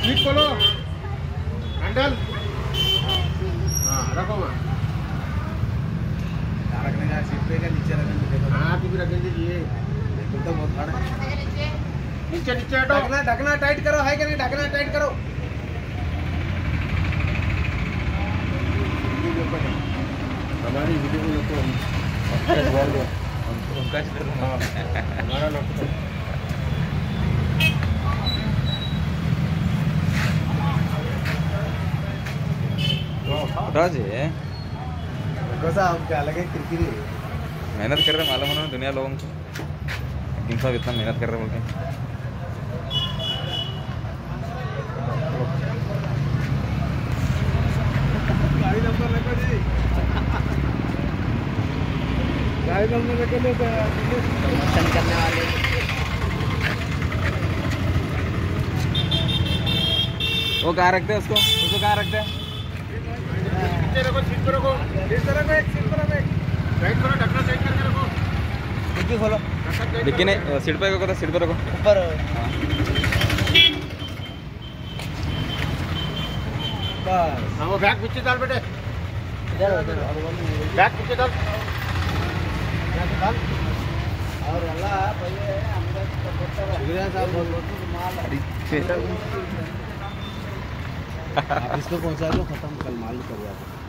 Seat खोलो, handle. हाँ रखो वहाँ। रखने का सीट पे का नीचे रखने दीजिए। हाँ तू भी रखने दीजिए। बिल्कुल तो बहुत बड़ा है। नीचे नीचे हटो। ढकना ढकना टाइट करो, है कि नहीं? ढकना टाइट करो। हमारी वीडियो को देखो उनका हमारा नाम राज कैसा आपका अलग है किरकिरी? मेहनत कर रहे मालूम है ना दुनिया लोगों को, इन सब इतना मेहनत कर रहे बोल के। गाड़ी नंबर रखो जी। गाड़ी नंबर रखो तो प्रमोशन करने वाले। वो कहाँ रखते हैं उसको कहाँ रखते हैं? नीचे रखो, सीट पे रखो। सीट पर रखो, एक सीट पर रखो, एक टाइट करो, ढकना टाइट करके रखो। डिक्की खोलो। डिक्की नहीं, सीट पे रखो, सीट पे रखो ऊपर। बस हाँ वो बैग पीछे डाल बेटे, इधर इधर बैग पीछे डाल। और अल्लाह पहले अंदर शुक्रिया साहब बहुत बहुत माल आप इसको पहुंचा दो, खत्म कल माल कर जाता।